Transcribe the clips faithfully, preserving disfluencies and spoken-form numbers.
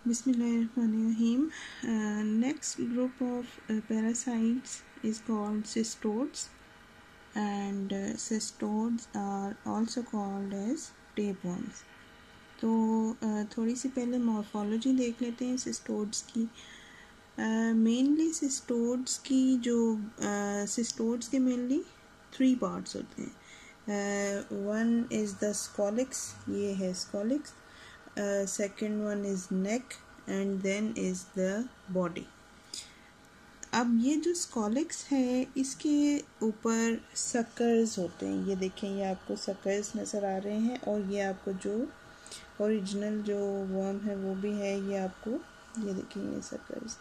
Bismillahirrahmanirrahim. Uh, next group of uh, parasites is called cystodes, and uh, cystodes are also called as tapeworms. तो uh, थोड़ी सी पहले morphology देख लेते हैं cestodes की. मेनली uh, सिस्टोड्स की जो सिस्टोड्स uh, के मेनली थ्री पार्ट्स होते हैं. वन इज़ द स्कॉलिक्स, ये है scolex. Second one is neck and then is the body. अब ये जो स्कॉलिक्स है इसके ऊपर सकर्स होते हैं. ये देखें, ये आपको सकर्स नज़र आ रहे हैं और ये आपको जो ओरिजिनल जो वर्म है वो भी है. ये आपको ये देखें, ये सकर्स.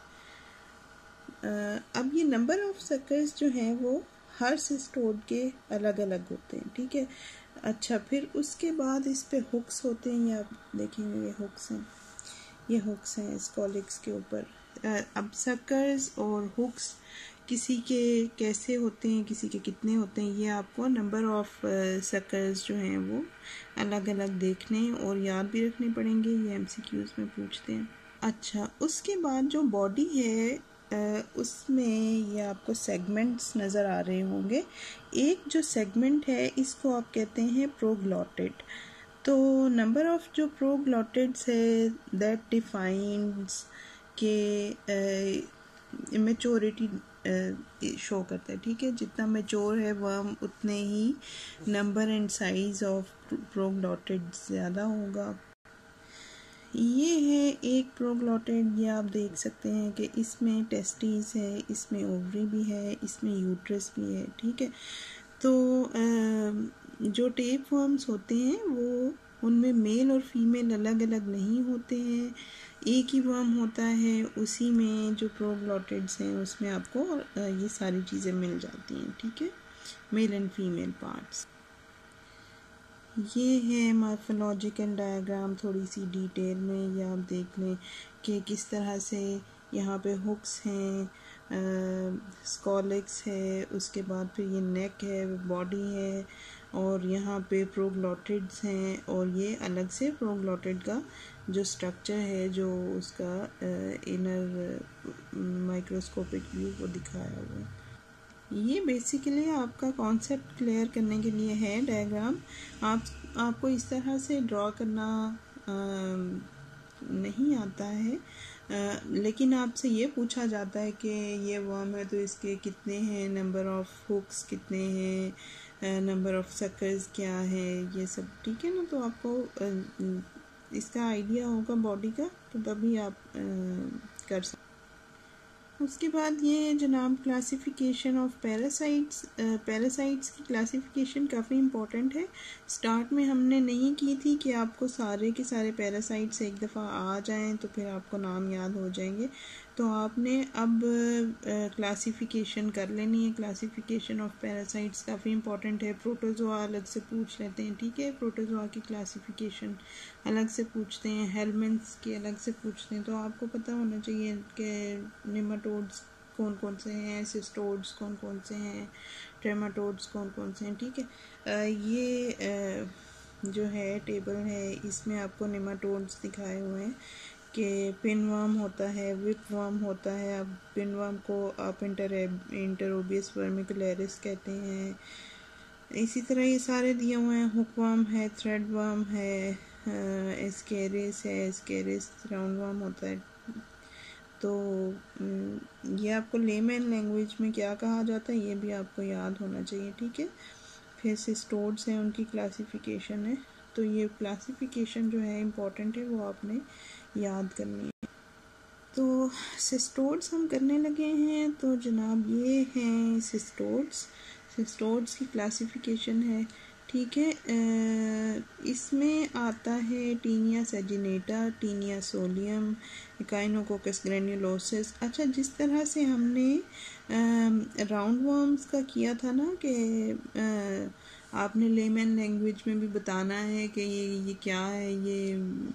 अब ये नंबर ऑफ सकर्स जो हैं वो हर सिस्टोड के अलग अलग होते हैं. ठीक है. अच्छा, फिर उसके बाद इस पे हुक्स होते हैं. ये आप देखेंगे, ये हुक्स हैं, ये हुक्स हैं स्कॉलिक्स के ऊपर. अब सकर्स और हुक्स किसी के कैसे होते हैं, किसी के कितने होते हैं, ये आपको नंबर ऑफ सकर्स जो हैं वो अलग अलग देखने और याद भी रखने पड़ेंगे. ये एमसीक्यूज में पूछते हैं. अच्छा, उसके बाद जो बॉडी है Uh, उसमें ये आपको सेगमेंट्स नज़र आ रहे होंगे. एक जो सेगमेंट है इसको आप कहते हैं प्रोग्लॉटिड. तो नंबर ऑफ जो प्रोग्लॉटिड्स है दैट डिफाइंस के इमेच्योरिटी शो करता है. ठीक है. जितना मेच्योर है वर्म उतने ही number and size of proglottids ज़्यादा होगा. ये है एक प्रोग्लॉटिड. ये आप देख सकते हैं कि इसमें टेस्टिस है, इसमें ओवरी भी है, इसमें यूट्रस भी है. ठीक है. तो जो टेप वर्म्स होते हैं वो उनमें मेल और फीमेल अलग अलग नहीं होते हैं. एक ही वर्म होता है, उसी में जो प्रोग्लॉटिड्स हैं उसमें आपको ये सारी चीज़ें मिल जाती हैं. ठीक है. Male and female parts. ये है मॉर्फोलॉजिकल डायग्राम थोड़ी सी डिटेल में. ये आप देख लें कि किस तरह से यहाँ पे हुक्स हैं, स्कॉलिक्स है, उसके बाद फिर ये नेक है, बॉडी है, और यहाँ पे प्रोग्लॉटिड्स हैं. और ये अलग से प्रोग्लॉटिड का जो स्ट्रक्चर है, जो उसका इनर माइक्रोस्कोपिक व्यू वो दिखाया हुआ है. ये बेसिकली आपका कॉन्सेप्ट क्लियर करने के लिए है डायग्राम. आप आपको इस तरह से ड्रॉ करना आ, नहीं आता है, आ, लेकिन आपसे ये पूछा जाता है कि ये वर्म है तो इसके कितने हैं, नंबर ऑफ हुक्स कितने हैं, नंबर ऑफ सकर्स क्या है, ये सब. ठीक है ना. तो आपको आ, इसका आइडिया होगा बॉडी का, तो तभी आप आ, कर सकते. उसके बाद ये जनाब क्लासिफिकेशन ऑफ पैरासाइट्स. पैरासाइट्स की क्लासिफिकेशन काफ़ी इम्पोर्टेंट है. स्टार्ट में हमने नहीं की थी कि आपको सारे के सारे पैरासाइट्स एक दफ़ा आ जाएं तो फिर आपको नाम याद हो जाएंगे. तो आपने अब क्लासिफिकेशन कर लेनी है. क्लासिफिकेशन ऑफ पैरासाइट्स काफ़ी इम्पोर्टेंट है. प्रोटोजोआ अलग से पूछ लेते हैं. ठीक है. प्रोटोजोआ की क्लासिफिकेशन अलग से पूछते हैं, हेलमेंट्स की अलग से पूछते हैं. तो आपको पता होना चाहिए कि नेमाटोड्स कौन कौन से हैं, सिस्टोड्स कौन कौन से हैं, ट्रेमाटोड्स कौन कौन से हैं. ठीक है. ये आ, जो है टेबल है, इसमें आपको नेमाटोड्स दिखाए हुए हैं कि पिनवर्म होता है, विपवर्म होता है. अब पिनवर्म को आप इंटर इंटरोबियस वर्मिकुलरिस कहते हैं. इसी तरह ये सारे दिए हुए हैं. हुकवर्म है, थ्रेडवर्म है, एस्केरिस है, एस्केरिस राउंडवर्म होता है. तो ये आपको लेमन लैंग्वेज में क्या कहा जाता है ये भी आपको याद होना चाहिए. ठीक है. फिर सिस्टोड्स हैं, उनकी क्लासिफिकेशन है. तो ये क्लासिफिकेशन जो है इम्पोर्टेंट है, वो आपने याद करनी है. तो सिस्टोड्स हम करने लगे हैं. तो जनाब ये हैं सिस्टोड्स. सिस्टोड्स की क्लासिफिकेशन है. ठीक है. इसमें आता है Taenia saginata, Taenia solium, Echinococcus granulosus. अच्छा, जिस तरह से हमने राउंड वर्म्स का किया था ना कि आपने लेमन लैंग्वेज में भी बताना है कि ये ये क्या है, ये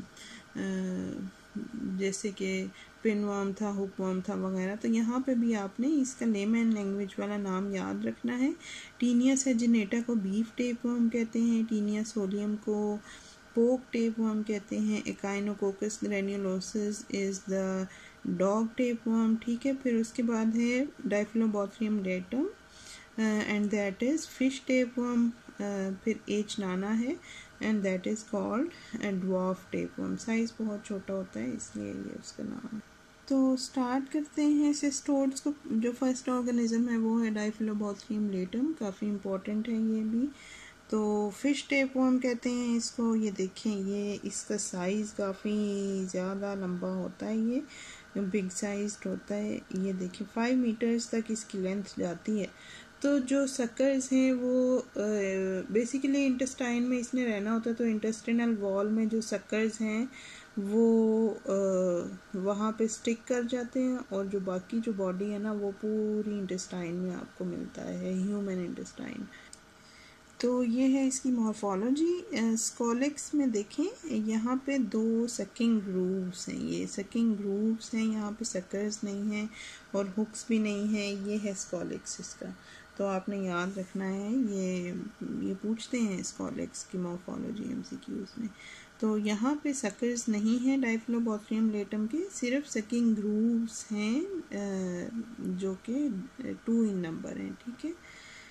आ, जैसे कि पिनवर्म था, हुकवर्म था वगैरह. तो यहाँ पे भी आपने इसका लेमन लैंग्वेज वाला नाम याद रखना है. टीनिया सेजिनेटा को बीफ टेपवर्म कहते हैं, टीनिया सोलियम को पोक टेपवर्म कहते हैं। Echinococcus granulosus is the dog tapeworm, ठीक है। फिर उसके बाद है Diphyllobothrium latum and that is fish tapeworm. फिर एच नाना है and that is called dwarf tapeworm. Size बहुत छोटा होता है इसलिए ये उसका नाम है। तो स्टार्ट करते हैं सिस्टोड्स को। जो फर्स्ट ऑर्गेनिज्म है वो है डाइफिलोबोथ्रियम लेटम, काफ़ी इम्पोर्टेंट है ये भी। तो फिश टेपवर्म कहते हैं इसको। ये देखें, ये इसका साइज़ काफ़ी ज़्यादा लंबा होता है, ये बिग साइज्ड होता है। ये देखिए फाइव मीटर्स तक इसकी लेंथ जाती है। तो जो सक्कर्स हैं वो बेसिकली इंटेस्टाइन में इसने रहना होता है, तो इंटेस्टिनल वॉल में जो सक्कर्स हैं वो uh, वहाँ पे स्टिक कर जाते हैं, और जो बाकी जो बॉडी है ना वो पूरी इंटेस्टाइन में आपको मिलता है, ह्यूमन इंटेस्टाइन। तो ये है इसकी मॉर्फोलॉजी। स्कोलेक्स में देखें, यहाँ पे दो सकिंग ग्रूव्स हैं। ये सकिंग ग्रूव्स हैं, यहाँ पे सक्कर्स नहीं हैं और हुक्स भी नहीं है। ये है स्कोलेक्स इसका। तो आपने याद रखना है, ये ये पूछते हैं स्कोलेक्स की मॉर्फोलॉजी एमसीक्यूज में। तो यहाँ पे सक्कर्स नहीं हैं डाइफिलोबोथ्रियम लेटम के, सिर्फ सकिंग ग्रूव्स हैं जो कि टू इन नंबर हैं, ठीक है।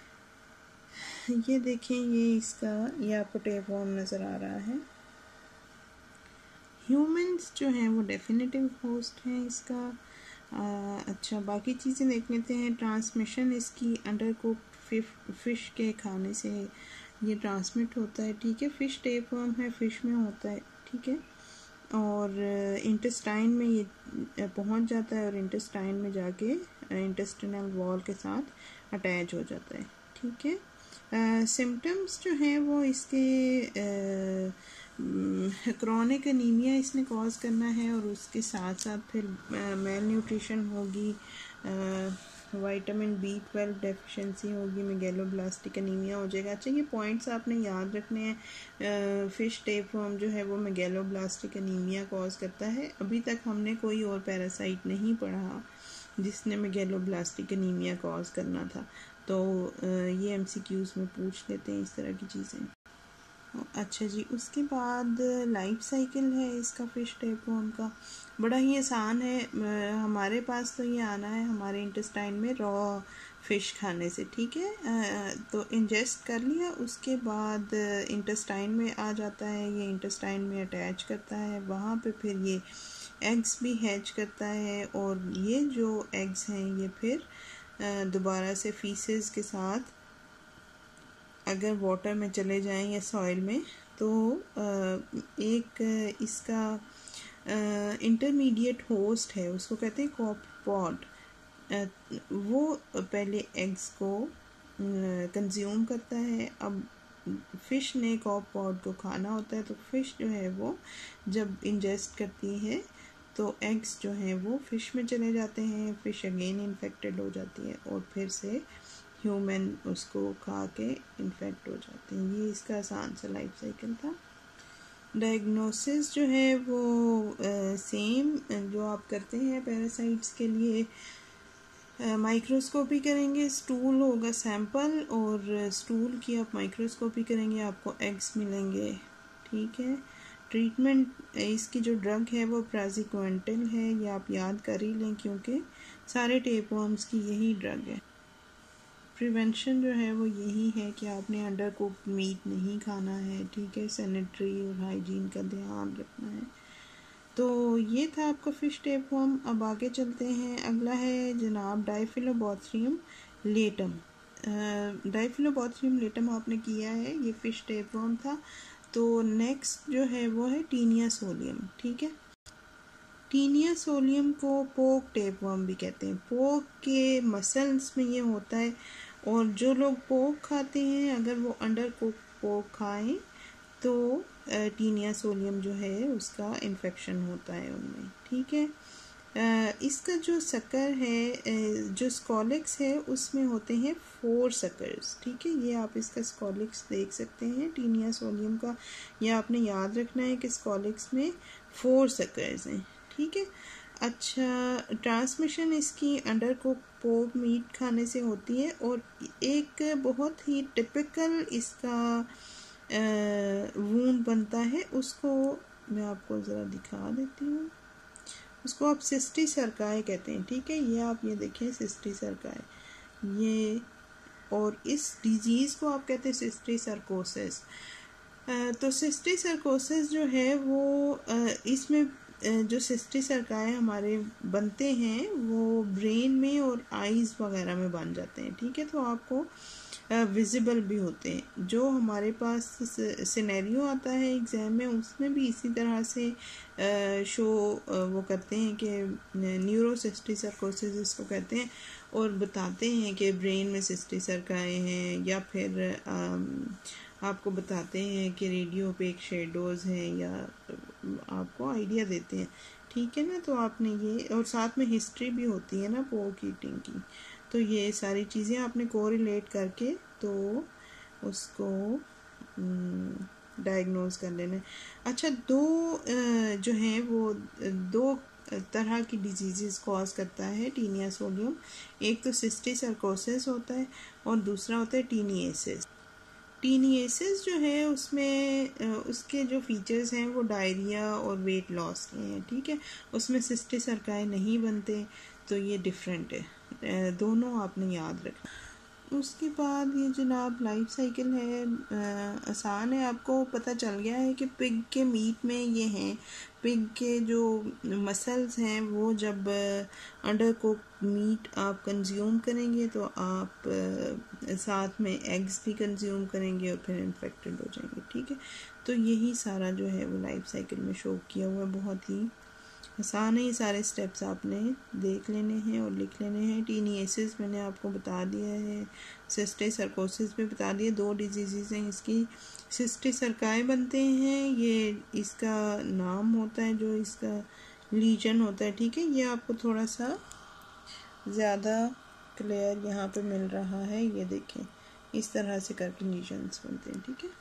ये देखें, ये इसका ये आपको टेपवर्म नज़र आ रहा है। ह्यूमंस जो हैं वो डेफिनेटिव होस्ट हैं इसका। आ, अच्छा, बाकी चीज़ें देख लेते हैं। ट्रांसमिशन इसकी अंडर कुक्ड फिश के खाने से ये ट्रांसमिट होता है, ठीक है। फिश टेपवर्म है, फिश में होता है, ठीक है। और इंटेस्टाइन में ये पहुंच जाता है और इंटेस्टाइन में जाके इंटेस्टिनल वॉल के साथ अटैच हो जाता है, ठीक है। सिम्टम्स uh, जो हैं वो इसके क्रॉनिक uh, एनीमिया इसने कॉज करना है, और उसके साथ साथ फिर मेल न्यूट्रिशन होगी, विटामिन बी ट्वेल्व डेफिशिएंसी होगी, मेगैलोब्लास्टिक एनीमिया हो जाएगा। अच्छा, ये पॉइंट्स आपने याद रखने हैं। फिश टेपवर्म जो है वो मेगैलोब्लास्टिक एनीमिया कॉज करता है। अभी तक हमने कोई और पैरासाइट नहीं पढ़ा जिसने मेगैलोब्लास्टिक एनीमिया कॉज करना था। तो ये एमसीक्यूज़ में पूछ लेते हैं इस तरह की चीज़ें। अच्छा जी, उसके बाद लाइफ साइकिल है इसका फिश टेपवर्म का, बड़ा ही आसान है। हमारे पास तो ये आना है हमारे इंटेस्टाइन में रॉ फिश खाने से, ठीक है। तो इंजेस्ट कर लिया, उसके बाद इंटेस्टाइन में आ जाता है, ये इंटेस्टाइन में अटैच करता है, वहाँ पे फिर ये एग्स भी हैच करता है, और ये जो एग्स हैं ये फिर दोबारा से फीसेस के साथ अगर वाटर में चले जाएं या सॉइल में, तो एक इसका इंटरमीडिएट होस्ट है, उसको कहते हैं कॉपपॉड। वो पहले एग्स को कंज्यूम करता है। अब फ़िश ने कॉपपॉड को खाना होता है, तो फ़िश जो है वो जब इंजेस्ट करती है तो एग्स जो हैं वो फ़िश में चले जाते हैं, फ़िश अगेन इन्फेक्टेड हो जाती है और फिर से ह्यूमन उसको खा के इन्फेक्ट हो जाते हैं। ये इसका आसान सा लाइफ साइकिल था। डायग्नोसिस जो है वो सेम जो आप करते हैं पैरासाइट्स के लिए, माइक्रोस्कोपी करेंगे, स्टूल होगा सैंपल, और स्टूल की आप माइक्रोस्कोपी करेंगे, आपको एग्स मिलेंगे, ठीक है। ट्रीटमेंट इसकी जो ड्रग है वो प्राज़िक्वेंटिल है, ये आप याद कर ही लें क्योंकि सारे टेपवर्म्स की यही ड्रग है। प्रिवेंशन जो है वो यही है कि आपने अंडर कुक्ड मीट नहीं खाना है, ठीक है। सैनिटरी और हाइजीन का ध्यान रखना है। तो ये था आपका फ़िश टेपवर्म। अब आगे चलते हैं, अगला है जनाब डाइफिलोबोथ्रियम लेटम। डाइफिलोबोथ्रियम लेटम आपने किया है, ये फ़िश टेपवर्म था। तो नेक्स्ट जो है वो है टीनिया सोलियम, ठीक है। टीनिया सोलियम को पोक टेपवर्म भी कहते हैं। पोक के मसल्स में ये होता है, और जो लोग पोक खाते हैं अगर वो अंडर कुक पोक खाएं तो टीनिया सोलियम जो है उसका इन्फेक्शन होता है उनमें, ठीक है। इसका जो सकर है, जो स्कॉलिक्स है, उसमें होते हैं फोर सकर्स, ठीक है। ये आप इसका स्कॉलिक्स देख सकते हैं टीनिया सोलियम का। ये आपने याद रखना है कि स्कॉलिक्स में फोर सकर्स हैं, ठीक है। अच्छा, ट्रांसमिशन इसकी अंडर कुक पोक मीट खाने से होती है, और एक बहुत ही टिपिकल इसका वूंड बनता है उसको मैं आपको ज़रा दिखा देती हूँ। उसको आप सिस्टी सरकाए कहते हैं, ठीक है। ये आप ये देखें सिस्टी सरकाए, ये, और इस डिजीज़ को आप कहते हैं सिस्टी सर्कोसिस। तो सिस्टी सर्कोसिस जो है वो इसमें जो सिस्टी सरकाए हमारे बनते हैं वो ब्रेन में और आईज़ वगैरह में बन जाते हैं, ठीक है। तो आपको विजिबल भी होते हैं। जो हमारे पास सिनेरियो आता है एग्ज़ाम में उसमें भी इसी तरह से शो वो करते हैं कि न्यूरोसिस्टी सर्कोसिस इसको कहते हैं, और बताते हैं कि ब्रेन में सिस्टी सरकाए हैं, या फिर आपको बताते हैं कि रेडियो पे एक शेडोज़ हैं, या आपको आइडिया देते हैं, ठीक है ना। तो आपने ये, और साथ में हिस्ट्री भी होती है ना पोक ईटिंग की। तो ये सारी चीज़ें आपने कोरिलेट करके तो उसको डायग्नोज कर लेना है। अच्छा, दो जो हैं वो दो तरह की डिजीज़ कॉज करता है टीनिया सोडियम। एक तो सिस्टी सर्कोसिस होता है और दूसरा होता है टीनिएसिस। टीनिएसिस जो है उसमें उसके जो फीचर्स हैं वो डायरिया और वेट लॉस के हैं, ठीक है। उसमें सिस्टी सरकाए नहीं बनते, तो ये डिफरेंट है, दोनों आपने याद रखना। उसके बाद ये जनाब लाइफ साइकिल है, आ, आसान है, आपको पता चल गया है कि पिग के मीट में ये हैं। पिग के जो मसल्स हैं वो जब अंडर कुक मीट आप कंज्यूम करेंगे तो आप आ, साथ में एग्स भी कंज्यूम करेंगे और फिर इन्फेक्टेड हो जाएंगे, ठीक है। तो यही सारा जो है वो लाइफ साइकिल में शो किया हुआ है। बहुत ही आसान है, ये सारे स्टेप्स आपने देख लेने हैं और लिख लेने हैं। टीनिएसिस मैंने आपको बता दिया है, सिस्टी सर्कोसिस भी बता दिया। दो डिजीज़ हैं इसकी। सिस्टी सरकाए बनते हैं, ये इसका नाम होता है जो इसका लीजन होता है, ठीक है। ये आपको थोड़ा सा ज़्यादा क्लियर यहाँ पे मिल रहा है, ये देखें इस तरह से करके लीजन्स बनते हैं, ठीक है।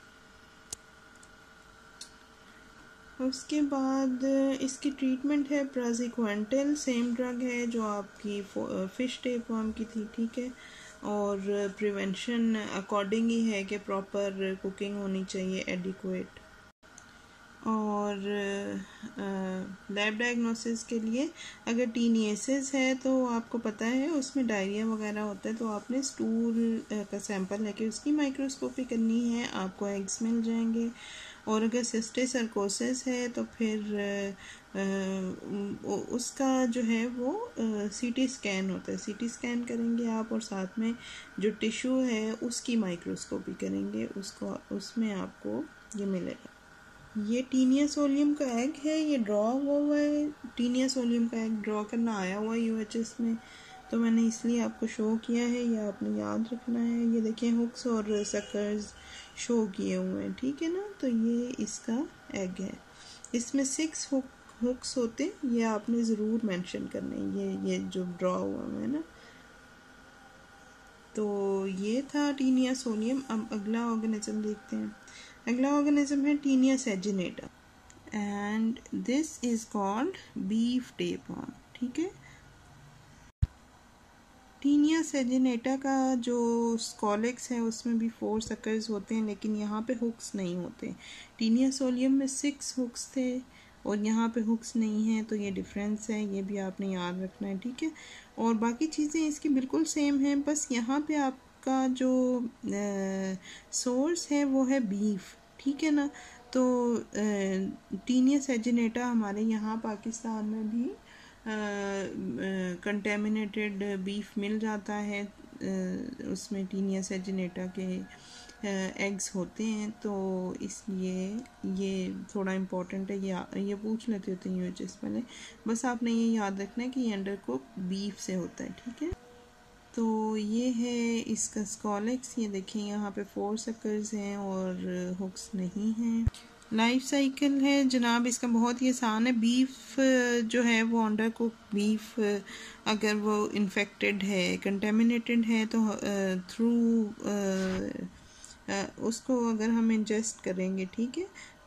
उसके बाद इसकी ट्रीटमेंट है प्राज़िक्वेंटल, सेम ड्रग है जो आपकी फ़िश टेपवर्म की थी, ठीक है। और प्रिवेंशन अकॉर्डिंग ही है कि प्रॉपर कुकिंग होनी चाहिए, एडिक्वेट। और लैब डायग्नोसिस के लिए अगर टीनिएसिस है तो आपको पता है उसमें डायरिया वगैरह होता है, तो आपने स्टूल का सैंपल लेके उसकी माइक्रोस्कोपी करनी है, आपको एग्स मिल जाएंगे। और अगर सिस्टी सर्कोसिस है तो फिर आ, उसका जो है वो सीटी स्कैन होता है, सीटी स्कैन करेंगे आप, और साथ में जो टिश्यू है उसकी माइक्रोस्कोपी करेंगे, उसको उसमें आपको ये मिलेगा। ये टीनिया सोलियम का एग है, ये ड्रॉ हुआ हुआ है। टीनिया सोलियम का एग ड्रॉ करना आया हुआ है यूएचएस में, तो मैंने इसलिए आपको शो किया है, ये आपने याद रखना है। ये देखिए हुक्स और सकर्स शो किए हुए हैं, ठीक है ना। तो ये इसका एग है, इसमें सिक्स हुक हुक्स होते हैं, ये आपने ज़रूर मेंशन करने हैं, ये ये जो ड्रॉ हुआ है ना। तो ये था टीनिया सोलियम। अब अगला ऑर्गेनिज्म देखते हैं। अगला ऑर्गेनिज्म है Taenia saginata, and this is called beef tapeworm, ठीक है। टीनिया सैजिनेटा का जो स्कॉलेक्स है उसमें भी फोर सकर्स होते हैं, लेकिन यहाँ पे हुक्स नहीं होते। टीनिया सोलियम में सिक्स हुक्स थे और यहाँ पे हुक्स नहीं है, तो ये डिफरेंस है, ये भी आपने याद रखना है, ठीक है। और बाकी चीज़ें इसकी बिल्कुल सेम हैं, बस यहाँ पे आपका जो सोर्स है वो है बीफ, ठीक है ना। तो टीनिया सैजिनेटा हमारे यहाँ पाकिस्तान में भी कंटेमिनेटेड बीफ मिल जाता है, uh, उसमें टीनिया सैजिनेटा के एग्स uh, होते हैं, तो इसलिए ये थोड़ा इम्पोर्टेंट है, ये ये पूछ लेते होते हैं यूएचएस पहले। बस आपने ये याद रखना है कि ये अंडर कुक बीफ से होता है, ठीक है। तो ये है इसका स्कॉलेक्स, ये देखें यहाँ पे फोर सकर्स हैं और हुक्स नहीं हैं। लाइफ साइकिल है जनाब इसका बहुत ही आसान है। बीफ जो है वो अंडर कुक बीफ अगर वो इन्फेक्टेड है, कंटेमिनेटेड है, तो थ्रू उसको अगर हम इंजेस्ट करेंगे, ठीक है,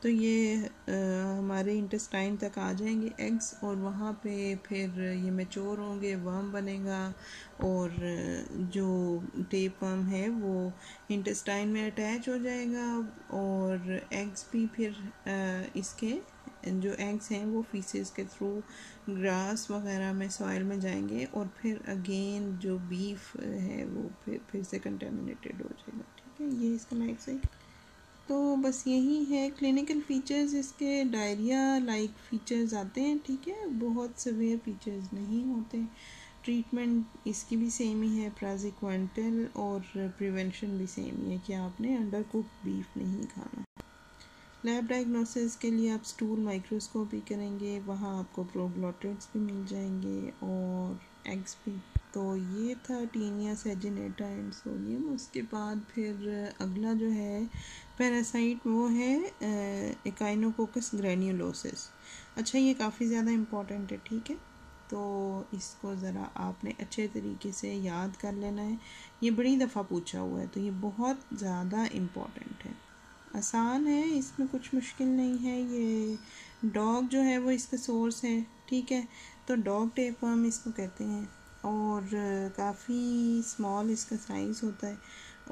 तो ये आ, हमारे इंटेस्टाइन तक आ जाएंगे एग्स, और वहाँ पे फिर ये मैच्योर होंगे, वर्म बनेगा, और जो टेपवर्म है वो इंटेस्टाइन में अटैच हो जाएगा, और एग्स भी फिर आ, इसके जो एग्स हैं वो फीसेस के थ्रू ग्रास वगैरह में सॉइल में जाएंगे, और फिर अगेन जो बीफ है वो फिर फिर से कंटेमिनेटेड हो जाएगा। ठीक है, ये इसका लाइफ साइकिल। तो बस यही है क्लिनिकल फीचर्स इसके। डायरिया लाइक फीचर्स आते हैं, ठीक है, बहुत सीवियर फीचर्स नहीं होते। ट्रीटमेंट इसकी भी सेम ही है, प्राज़िक्वेंटल, और प्रिवेंशन भी सेम ही है कि आपने अंडर कुक बीफ नहीं खाना। लैब डायग्नोसिस के लिए आप स्टूल माइक्रोस्कोपी करेंगे, वहाँ आपको प्रोग्लोटिड्स भी मिल जाएंगे और एग्स भी। तो ये था टीनिया सैजिनेटा एंड सोलियम। उसके बाद फिर अगला जो है पैरासाइट वो है एकाइनोकोकस ग्रैन्युलोसिस। अच्छा, ये काफ़ी ज़्यादा इम्पॉर्टेंट है, ठीक है, तो इसको ज़रा आपने अच्छे तरीके से याद कर लेना है। ये बड़ी दफ़ा पूछा हुआ है, तो ये बहुत ज़्यादा इम्पॉर्टेंट है। आसान है, इसमें कुछ मुश्किल नहीं है। ये डॉग जो है वो इसका सोर्स है, ठीक है, तो डॉग टेपवर्म इसको कहते हैं, और काफ़ी स्मॉल इसका साइज़ होता है,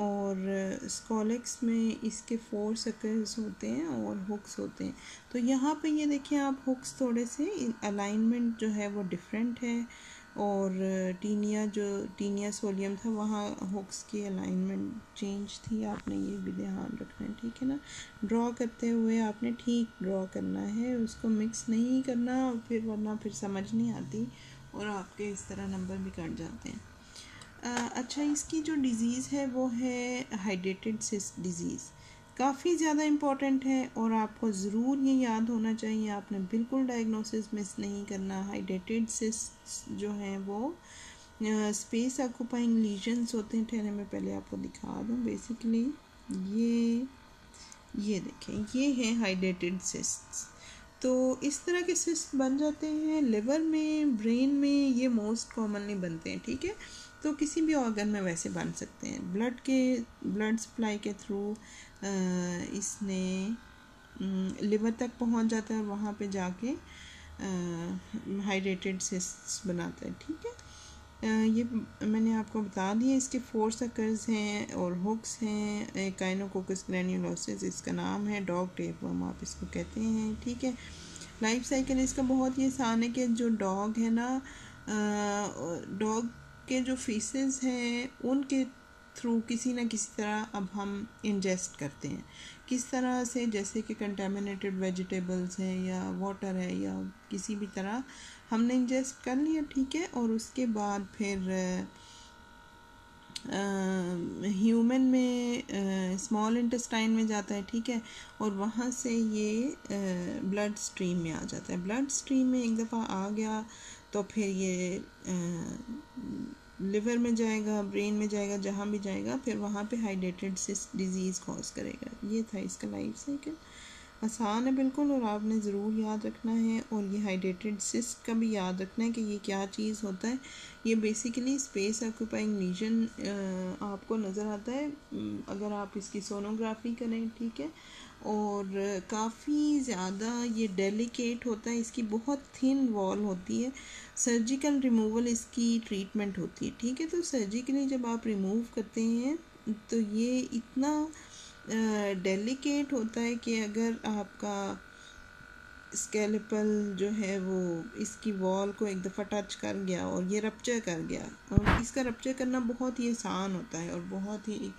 और स्कॉलेक्स में इसके फोर सर्कल्स होते हैं और हुक्स होते हैं। तो यहाँ पे ये देखिए आप, हुक्स थोड़े से अलाइनमेंट जो है वो डिफरेंट है, और टीनिया जो टीनिया सोलियम था वहाँ हुक्स की अलाइनमेंट चेंज थी। आपने ये भी ध्यान रखना है, ठीक है ना। ड्रॉ करते हुए आपने ठीक ड्रॉ करना है, उसको मिक्स नहीं करना, फिर वरना फिर समझ नहीं आती और आपके इस तरह नंबर भी कट जाते हैं। आ, अच्छा, इसकी जो डिज़ीज़ है वो है हाइड्रेटेड सिस्ट डिज़ीज़, काफ़ी ज़्यादा इम्पॉर्टेंट है, और आपको ज़रूर ये याद होना चाहिए, आपने बिल्कुल डायग्नोसिस मिस नहीं करना। हाइड्रेटेड सिस्ट जो हैं वो स्पेस ऑक्यूपाइंग लीजन्स होते हैं। ठहरे मैं पहले आपको दिखा दूँ। बेसिकली ये ये देखें, ये है हाइड्रेटेड सिस्ट्स। तो इस तरह के सिस्ट बन जाते हैं लिवर में, ब्रेन में, ये मोस्ट कॉमनली बनते हैं, ठीक है। तो किसी भी ऑर्गन में वैसे बन सकते हैं। ब्लड के ब्लड सप्लाई के थ्रू इसने लिवर तक पहुंच जाता है, और वहाँ पे जाके हाइड्रेटेड सिस्ट्स बनाता है, ठीक है। ये मैंने आपको बता दिया। इसके फोर सर्कल्स हैं और हुक्स हैं। एकाइनोकोकस ग्रैन्युलोसिस इसका नाम है, डॉग टेपवर्म आप इसको कहते हैं, ठीक है। लाइफ साइकिल इसका बहुत ही आसान है कि जो डॉग है ना, डॉग के जो फीसेस हैं उनके थ्रू किसी ना किसी तरह अब हम इंजेस्ट करते हैं। किस तरह से, जैसे कि कंटेमिनेटेड वेजिटेबल्स हैं या वाटर है या किसी भी तरह हमने इंजेस्ट कर लिया, ठीक है, और उसके बाद फिर ह्यूमन में स्मॉल इंटेस्टाइन में जाता है, ठीक है, और वहाँ से ये ब्लड स्ट्रीम में आ जाता है। ब्लड स्ट्रीम में एक दफ़ा आ गया तो फिर ये लिवर में जाएगा, ब्रेन में जाएगा, जहाँ भी जाएगा, फिर वहाँ पे हाइड्रेटेड सिस्ट डिज़ीज़ कॉज करेगा। ये था इसका लाइफ साइकिल। आसान है बिल्कुल, और आपने ज़रूर याद रखना है। और ये हाइड्रेटेड सिस्ट का भी याद रखना है कि ये क्या चीज़ होता है। ये बेसिकली स्पेस ऑक्यूपाइंग लीजन आपको नज़र आता है अगर आप इसकी सोनोग्राफी करें, ठीक है, और काफ़ी ज़्यादा ये डेलिकेट होता है, इसकी बहुत थिन वॉल होती है। सर्जिकल रिमूवल इसकी ट्रीटमेंट होती है, ठीक है। तो सर्जिकली जब आप रिमूव करते हैं तो ये इतना डेलिकेट होता है कि अगर आपका स्केलेपल जो है वो इसकी वॉल को एक दफ़ा टच कर गया और ये रप्चर कर गया, और इसका रप्चर करना बहुत ही आसान होता है और बहुत ही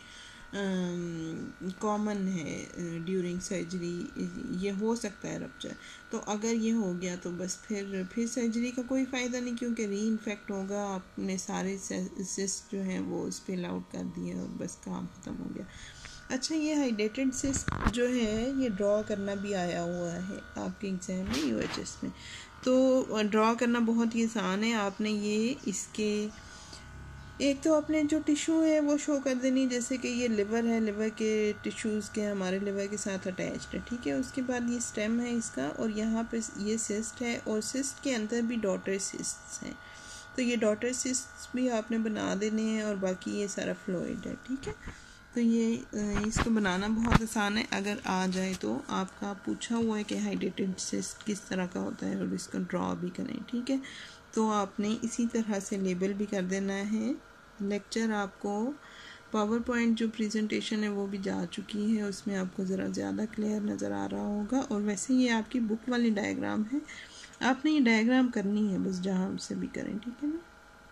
कॉमन है ड्यूरिंग सर्जरी, ये हो सकता है रप्चर। तो अगर ये हो गया तो बस फिर फिर सर्जरी का कोई फ़ायदा नहीं, क्योंकि री इन्फेक्ट होगा, आपने सारे सिस्ट जो हैं वो स्पिल आउट कर दिए और बस काम ख़त्म हो गया। अच्छा, ये हाइड्रेटेड सिस्ट जो है ये ड्रॉ करना भी आया हुआ है आपके एग्ज़ाम में, यूएचएस में। तो ड्रॉ करना बहुत ही आसान है। आपने ये इसके एक तो अपने जो टिश्यू है वो शो कर देनी, जैसे कि ये लिवर है, लिवर के टिश्यूज़ के हमारे लिवर के साथ अटैच्ड है, ठीक है। उसके बाद ये स्टेम है इसका, और यहाँ पे ये सिस्ट है, और सिस्ट के अंदर भी डॉटर सिस्ट्स हैं। तो ये डॉटर सिस्ट्स भी आपने बना देने हैं, और बाकी ये सारा फ्लूइड है, ठीक है। तो ये इसको बनाना बहुत आसान है अगर आ जाए तो। आपका पूछा हुआ है कि हाइड्रेटेड सिस्ट किस तरह का होता है और इसको ड्रॉ भी करें, ठीक है। तो आपने इसी तरह से लेबल भी कर देना है। लेक्चर आपको पावर पॉइंट जो प्रेजेंटेशन है वो भी जा चुकी है, उसमें आपको ज़रा ज़्यादा क्लियर नज़र आ रहा होगा। और वैसे ये आपकी बुक वाली डायग्राम है, आपने ये डायग्राम करनी है बस जहाँ से भी करें, ठीक है ना।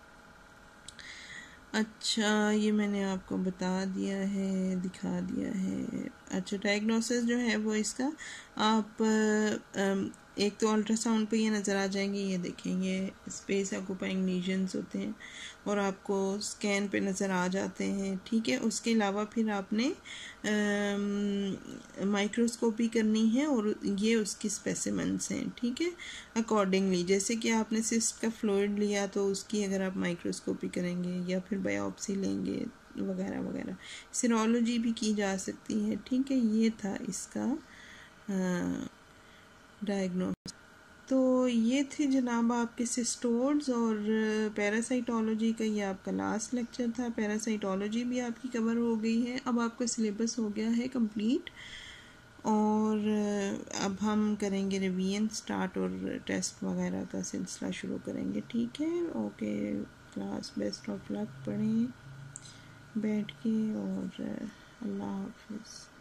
अच्छा, ये मैंने आपको बता दिया है, दिखा दिया है। अच्छा, डायग्नोसिस जो है वो इसका आप एक तो अल्ट्रासाउंड पे ये नज़र आ जाएंगे, ये देखें ये स्पेस ऑक्यूपाइंग लीजन्स होते हैं और आपको स्कैन पे नज़र आ जाते हैं, ठीक है। उसके अलावा फिर आपने माइक्रोस्कोपी करनी है और ये उसकी स्पेसिमेंट्स हैं, ठीक है। अकॉर्डिंगली जैसे कि आपने सिस्ट का फ्लूइड लिया तो उसकी अगर आप माइक्रोस्कोपी करेंगे या फिर बायोप्सी लेंगे वगैरह वगैरह, सीरोलॉजी भी की जा सकती है, ठीक है। ये था इसका डायग्नोसिस। तो ये थे जनाब आपके सिस्टोड्स और पैरासाइटोलॉजी का ये आपका लास्ट लेक्चर था। पैरासाइटोलॉजी भी आपकी कवर हो गई है, अब आपका सिलेबस हो गया है कंप्लीट और अब हम करेंगे रिवीजन स्टार्ट और टेस्ट वगैरह का सिलसिला शुरू करेंगे, ठीक है। Okay class, best of luck, पढ़ें बैठ के और अल्लाह हाफिज़।